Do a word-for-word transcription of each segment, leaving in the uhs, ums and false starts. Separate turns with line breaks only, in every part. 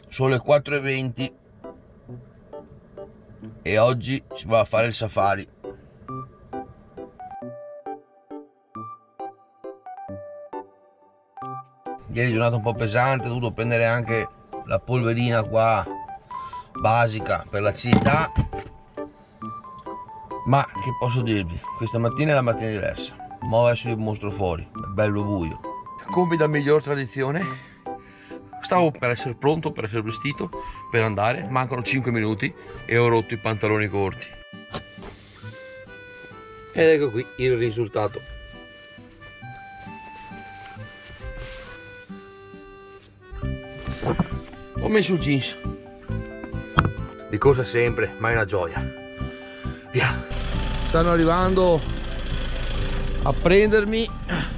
sono le quattro e venti e oggi si va a fare il safari. Ieri giornata un po' pesante, ho dovuto prendere anche la polverina qua basica per l'acidità, ma che posso dirvi, questa mattina è la mattina diversa. Mo adesso vi mostro fuori, è bello buio. Come da miglior tradizione, stavo per essere pronto, per essere vestito, per andare, mancano cinque minuti e ho rotto i pantaloni corti. Ed ecco qui il risultato. Ho messo il jeans, di corsa sempre, ma è una gioia. Via. Stanno arrivando a prendermi.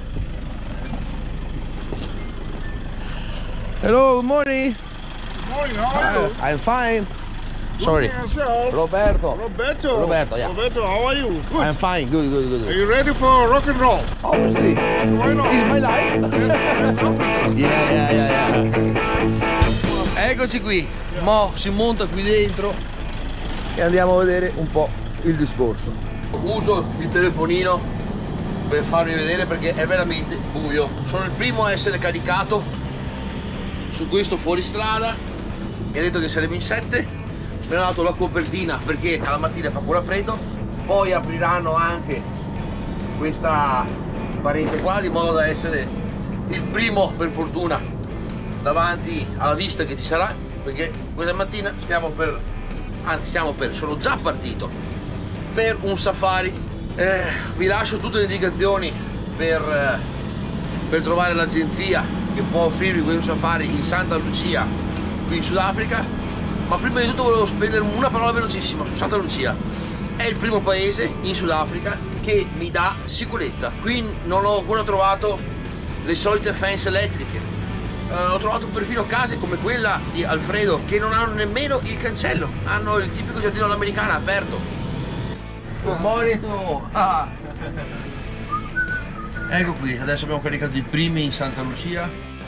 Hello, good morning.
Good morning, how are you?
Uh, I'm fine. Sorry.
Yourself?
Roberto.
Roberto.
Roberto, yeah.
Roberto, how are you? Good.
I'm fine, good, good, good.
Are you ready for rock and roll?
Obviously.
Why not?
It's my life.
Yeah,
Yeah, yeah, yeah. Eccoci qui. Mo si monta qui dentro e andiamo a vedere un po' il discorso. Uso il telefonino per farvi vedere perché è veramente buio. Sono il primo a essere caricato su questo fuoristrada. Mi ha detto che saremo in sette. Mi hanno dato la copertina perché alla mattina fa ancora freddo. Poi apriranno anche questa parete qua di modo da essere il primo, per fortuna, davanti alla vista che ci sarà, perché questa mattina stiamo per, anzi stiamo per, sono già partito per un safari. Eh, vi lascio tutte le indicazioni per, eh, per trovare l'agenzia che può offrirvi questo safari in Santa Lucia, qui in Sudafrica. Ma prima di tutto volevo spendere una parola velocissima su Santa Lucia. È il primo paese in Sudafrica che mi dà sicurezza. Qui non ho ancora trovato le solite fence elettriche. Uh, ho trovato perfino case come quella di Alfredo che non hanno nemmeno il cancello, hanno il tipico giardino all'americana aperto. Good morning. Ah. Ecco qui, adesso abbiamo caricato i primi in Santa Lucia.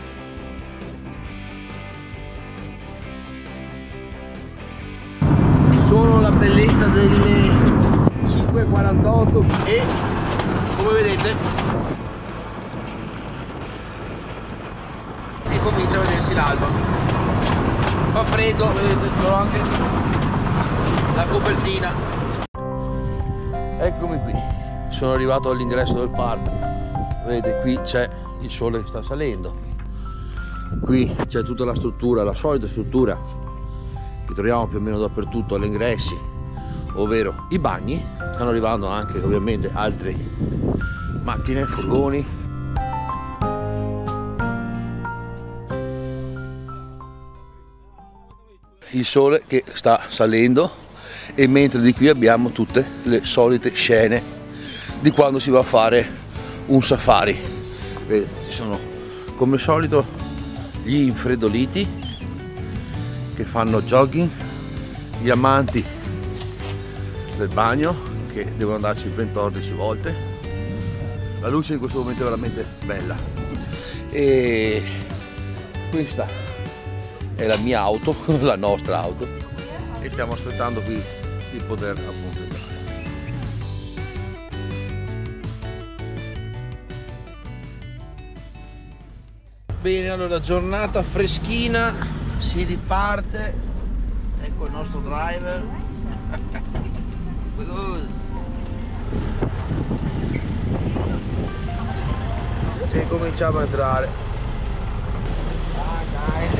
Sono la bellezza delle cinque e quarantotto e come vedete e comincia a vedersi l'alba. Fa freddo, vedete, ho anche la copertina. Eccomi qui, sono arrivato all'ingresso del parco. Vedete, qui c'è il sole che sta salendo. Qui c'è tutta la struttura, la solita struttura che troviamo più o meno dappertutto agli ingressi, ovvero i bagni. Stanno arrivando anche ovviamente altre macchine, furgoni. Il sole che sta salendo e mentre di qui abbiamo tutte le solite scene di quando si va a fare un safari. Vedete, ci sono come al solito gli infreddoliti che fanno jogging, gli amanti del bagno che devono andarci quattordici volte. La luce in questo momento è veramente bella e questa è la mia auto, la nostra auto, e stiamo aspettando qui di poter appunto entrare. Bene, allora giornata freschina, si riparte. Ecco il nostro driver. E cominciamo a entrare. Ah, dai.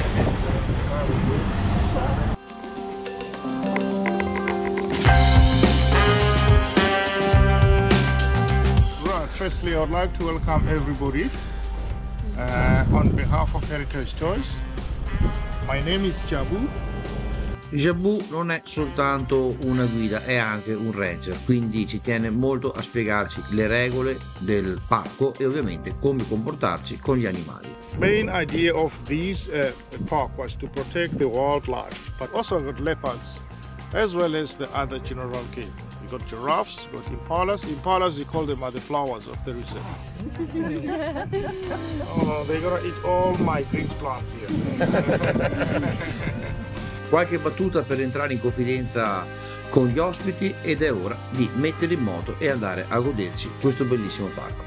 Right, firstly, I would like to welcome everybody uh, on behalf of Heritage Toys. My name is Jabu.
Jabu non è soltanto una guida, è anche un ranger, quindi ci tiene molto a spiegarci le regole del parco e ovviamente come comportarci con gli animali.
Main idea of this uh, park was to protect the wildlife, but also the leopards, as well as the other general game. We've got giraffes, we've got impalas. Impalas, we call them are the flowers of the reserve. Oh no, they're gonna eat all my green plants here.
Qualche battuta per entrare in confidenza con gli ospiti ed è ora di mettere in moto e andare a goderci questo bellissimo parco.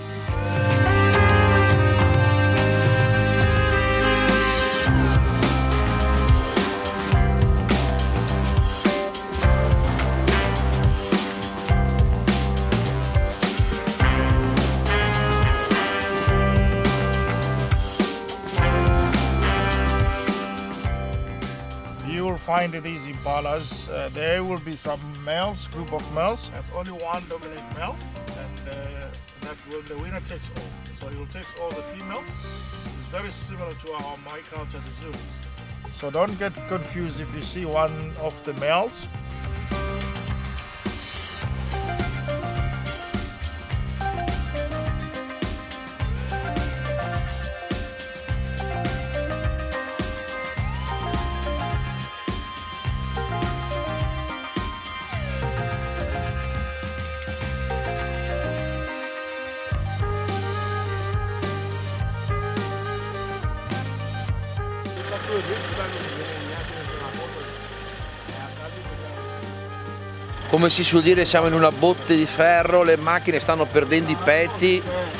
You will find these impalas, uh, there will be some males, group of males. There's only one dominant male, and uh, that will, the winner takes all. So he will take all the females. It's very similar to our my culture, the Zulus. So don't get confused if you see one of the males.
Come si suol dire, siamo in una botte di ferro, le macchine stanno perdendo i pezzi.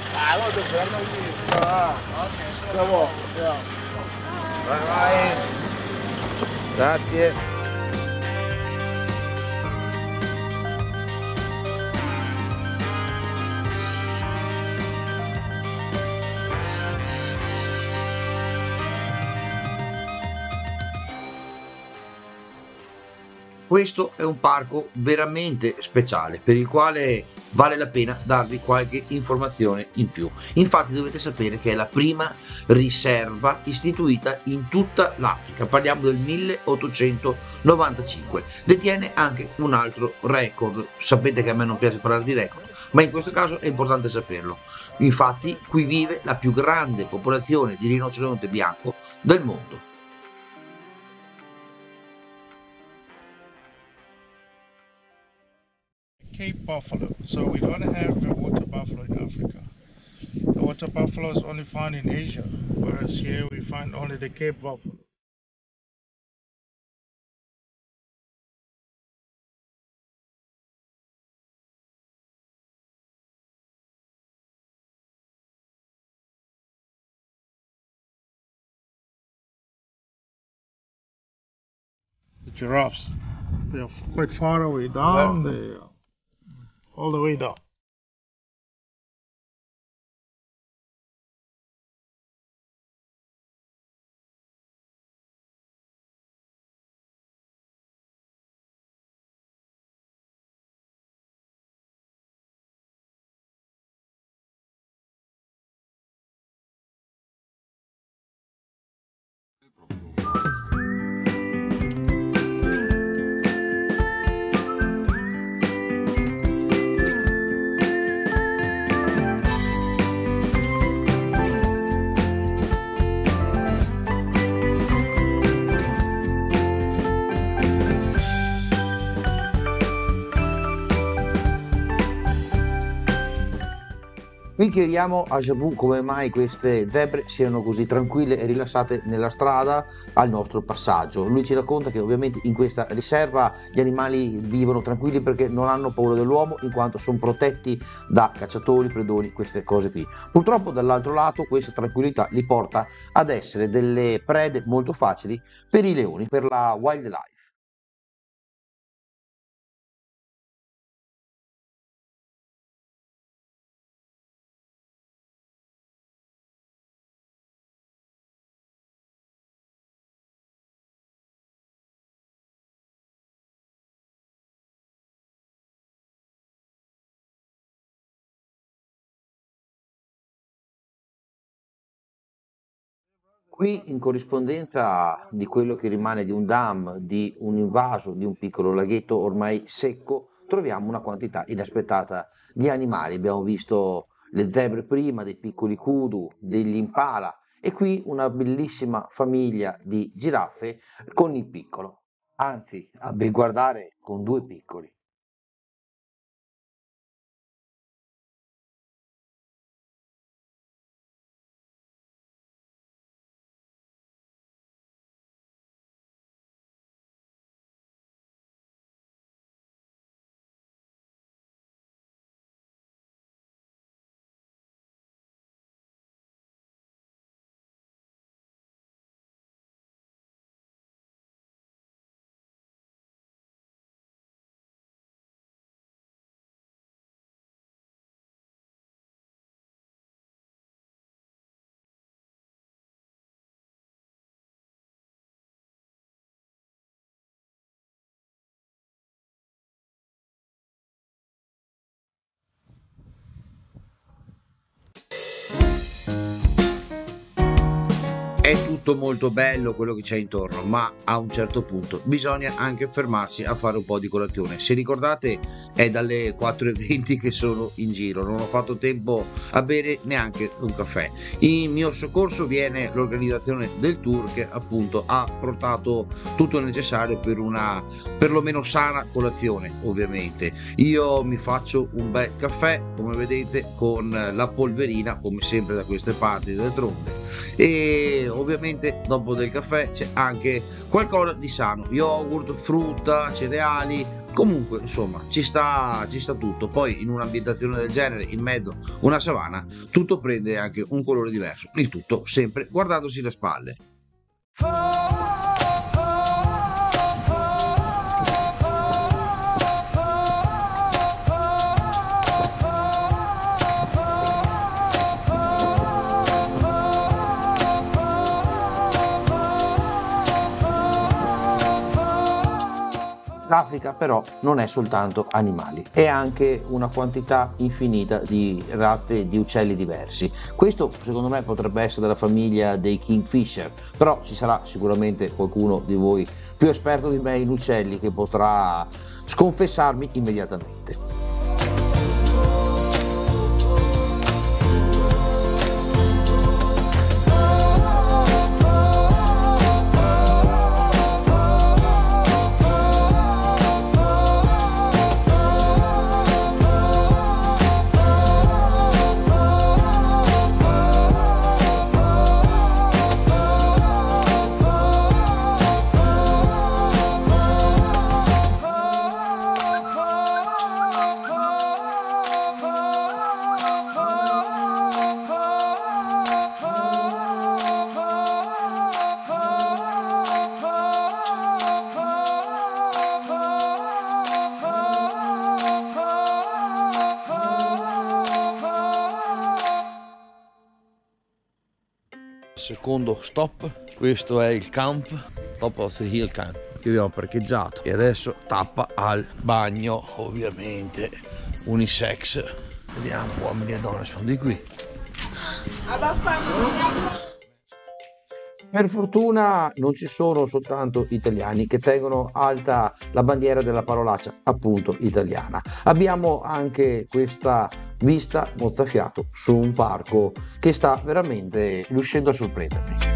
Vai, vai. Grazie. Questo è un parco veramente speciale per il quale vale la pena darvi qualche informazione in più. Infatti dovete sapere che è la prima riserva istituita in tutta l'Africa, parliamo del milleottocentonovantacinque. Detiene anche un altro record, sapete che a me non piace parlare di record, ma in questo caso è importante saperlo. Infatti qui vive la più grande popolazione di rinoceronte bianco del mondo.
Cape buffalo. So we don't have the water buffalo in Africa. The water buffalo is only found in Asia, whereas here we find only the Cape buffalo. The giraffes, they are quite far away down, they are all the way down.
Qui chiediamo a Jabu come mai queste zebre siano così tranquille e rilassate nella strada al nostro passaggio. Lui ci racconta che ovviamente in questa riserva gli animali vivono tranquilli perché non hanno paura dell'uomo, in quanto sono protetti da cacciatori, predoni, queste cose qui. Purtroppo dall'altro lato questa tranquillità li porta ad essere delle prede molto facili per i leoni, per la wildlife. Qui, in corrispondenza di quello che rimane di un dam, di un invaso, di un piccolo laghetto ormai secco, troviamo una quantità inaspettata di animali. Abbiamo visto le zebre prima, dei piccoli kudu, degli impala e qui una bellissima famiglia di giraffe con il piccolo, anzi, a ben guardare con due piccoli.
È tutto molto bello quello che c'è intorno, ma a un certo punto bisogna anche fermarsi a fare un po' di colazione. Se ricordate, è dalle quattro e venti che sono in giro, non ho fatto tempo a bere neanche un caffè. In mio soccorso viene l'organizzazione del tour, che appunto ha portato tutto il necessario per una perlomeno sana colazione. Ovviamente io mi faccio un bel caffè, come vedete, con la polverina, come sempre da queste parti d'altronde, e ovviamente dopo del caffè c'è anche qualcosa di sano, yogurt, frutta, cereali, comunque insomma ci sta, ci sta tutto. Poi in un'ambientazione del genere, in mezzo una savana, tutto prende anche un colore diverso, il tutto sempre guardandosi le spalle. L'Africa però non è soltanto animali, è anche una quantità infinita di razze di uccelli diversi. Questo secondo me potrebbe essere della famiglia dei kingfisher, però ci sarà sicuramente qualcuno di voi più esperto di me in uccelli che potrà sconfessarmi immediatamente. Secondo stop, questo è il camp, Top of the Hill Camp, che abbiamo parcheggiato, e adesso tappa al bagno, ovviamente unisex. Vediamo, uomini e donne sono di qui. Per fortuna non ci sono soltanto italiani che tengono alta la bandiera della parolaccia appunto italiana. Abbiamo anche questa vista mozzafiato su un parco che sta veramente riuscendo a sorprendermi.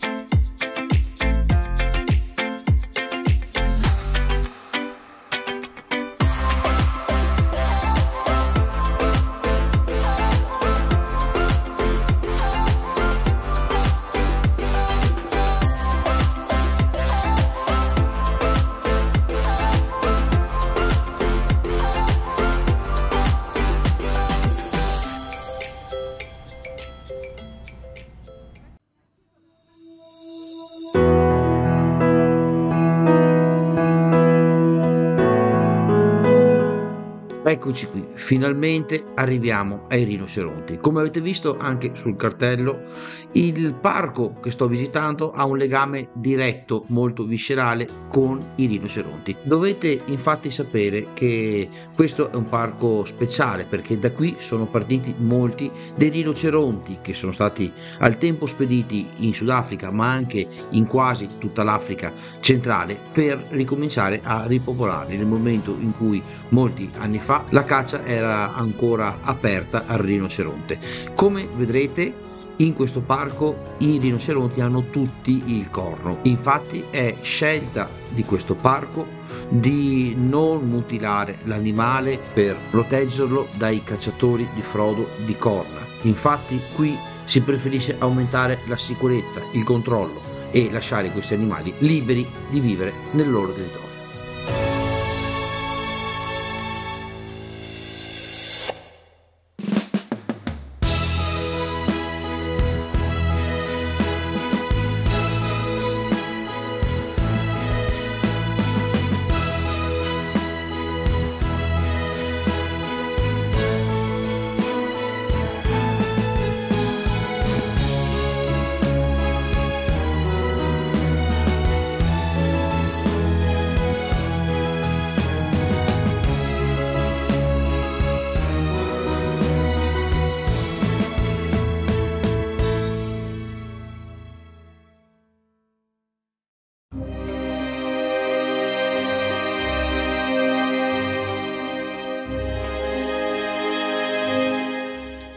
Eccoci qui, finalmente arriviamo ai rinoceronti. Come avete visto anche sul cartello, il parco che sto visitando ha un legame diretto, molto viscerale, con i rinoceronti. Dovete infatti sapere che questo è un parco speciale, perché da qui sono partiti molti dei rinoceronti che sono stati al tempo spediti in Sudafrica, ma anche in quasi tutta l'Africa centrale, per ricominciare a ripopolarli nel momento in cui molti anni fa la caccia era ancora aperta al rinoceronte. Come vedrete, in questo parco i rinoceronti hanno tutti il corno. Infatti è scelta di questo parco di non mutilare l'animale per proteggerlo dai cacciatori di frodo di corna. Infatti qui si preferisce aumentare la sicurezza, il controllo e lasciare questi animali liberi di vivere nel loro territorio.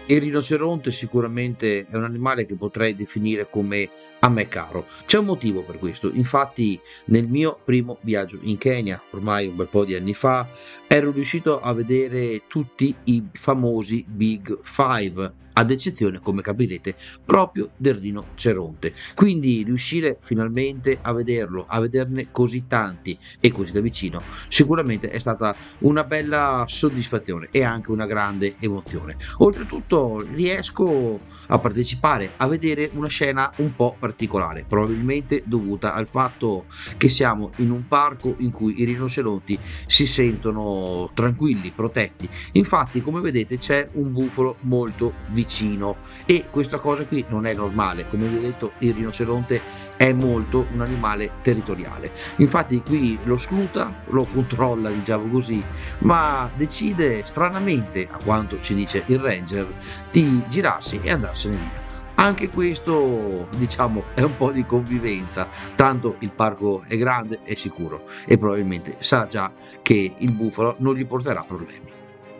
Il rinoceronte sicuramente è un animale che potrei definire come a me caro. C'è un motivo per questo. Infatti nel mio primo viaggio in Kenya, ormai un bel po' di anni fa, ero riuscito a vedere tutti i famosi Big Five, ad eccezione, come capirete, proprio del rinoceronte. Quindi riuscire finalmente a vederlo, a vederne così tanti e così da vicino, sicuramente è stata una bella soddisfazione e anche una grande emozione. Oltretutto riesco a partecipare, a vedere una scena un po' particolare, probabilmente dovuta al fatto che siamo in un parco in cui i rinoceronti si sentono tranquilli, protetti. Infatti, come vedete, c'è un bufalo molto vicino e questa cosa qui non è normale. Come vi ho detto, il rinoceronte è molto un animale territoriale. Infatti qui lo scruta, lo controlla, diciamo così, ma decide stranamente, a quanto ci dice il ranger, di girarsi e andarsene via. Anche questo, diciamo, è un po' di convivenza, tanto il parco è grande e sicuro e probabilmente sa già che il bufalo non gli porterà problemi.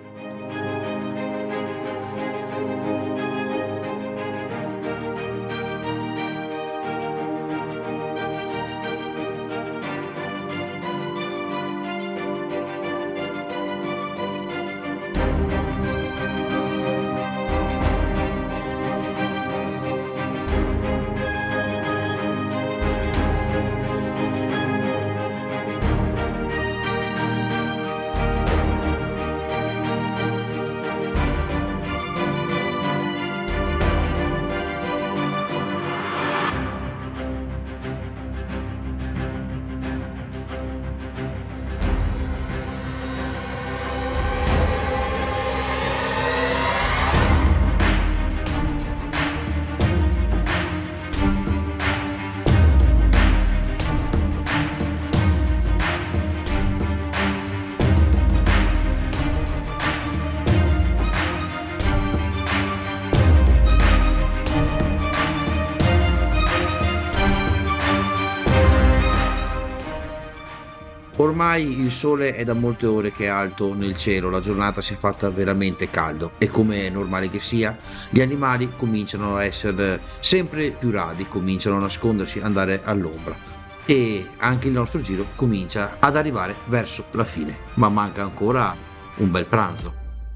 Ormai il sole è da molte ore che è alto nel cielo, la giornata si è fatta veramente caldo e, come è normale che sia, gli animali cominciano a essere sempre più radi, cominciano a nascondersi, andare all'ombra e anche il nostro giro comincia ad arrivare verso la fine, ma manca ancora un bel pranzo.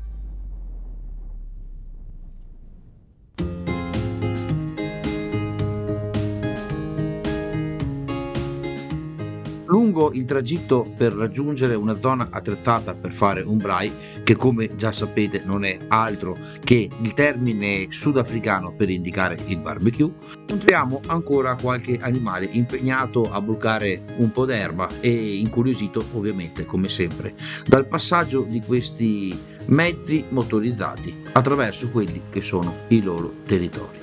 Lungo il tragitto per raggiungere una zona attrezzata per fare un braai, che come già sapete non è altro che il termine sudafricano per indicare il barbecue, incontriamo ancora qualche animale impegnato a bucare un po' d'erba e incuriosito ovviamente, come sempre, dal passaggio di questi mezzi motorizzati attraverso quelli che sono i loro territori.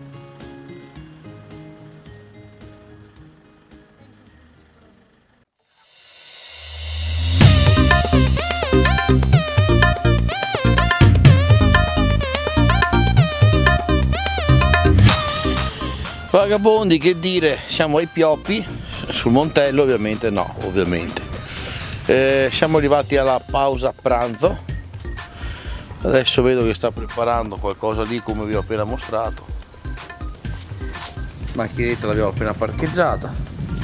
Vagabondi, che dire, siamo ai Pioppi, sul Montello ovviamente no, ovviamente. Eh, siamo arrivati alla pausa pranzo, adesso vedo che sta preparando qualcosa lì come vi ho appena mostrato. La macchinetta l'abbiamo appena parcheggiata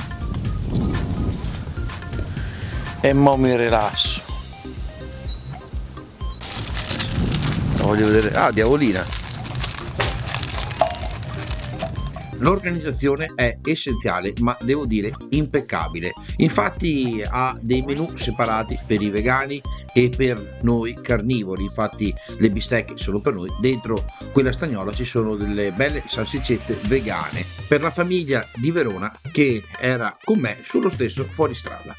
e mo mi rilasso. Voglio vedere, ah, diavolina. L'organizzazione è essenziale, ma devo dire impeccabile. Infatti ha dei menu separati per i vegani e per noi carnivori. Infatti le bistecche sono per noi. Dentro quella stagnola ci sono delle belle salsiccette vegane per la famiglia di Verona che era con me sullo stesso fuoristrada.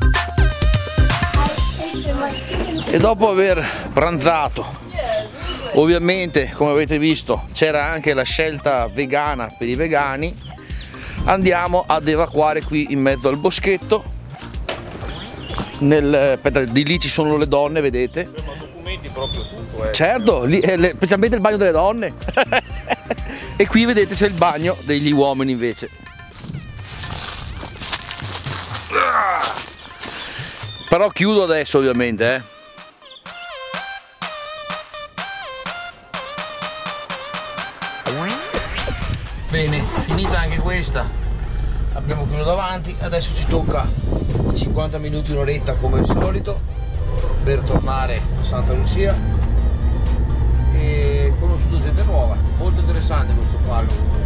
E dopo aver pranzato,
Ovviamente, come avete visto, c'era anche la scelta vegana per i vegani. Andiamo ad evacuare qui in mezzo al boschetto. Nel, aspetta, di lì ci sono le donne, vedete?
Ma documenti proprio tutto, eh.
Certo, lì, eh, specialmente il bagno delle donne. E qui vedete c'è il bagno degli uomini invece. Però chiudo adesso ovviamente, eh. Bene, finita anche questa, abbiamo chiuso davanti, adesso ci tocca cinquanta minuti, un'oretta come al solito per tornare a Santa Lucia e conosciuto gente nuova. Molto interessante questo parco comunque.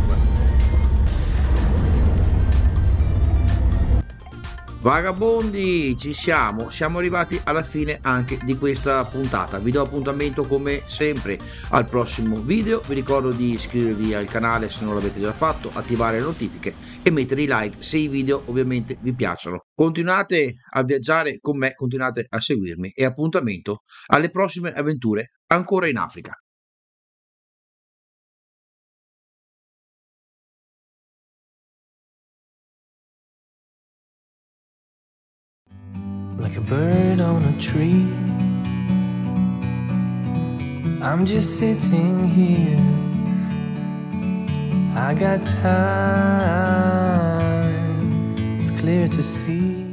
Vagabondi, ci siamo, siamo arrivati alla fine anche di questa puntata. Vi do appuntamento come sempre al prossimo video. Vi ricordo di iscrivervi al canale se non l'avete già fatto, attivare le notifiche e mettere i like se i video ovviamente vi piacciono. Continuate a viaggiare con me, continuate a seguirmi e appuntamento alle prossime avventure ancora in Africa.
Like a bird on a tree, I'm just sitting here. I got time, it's clear to see.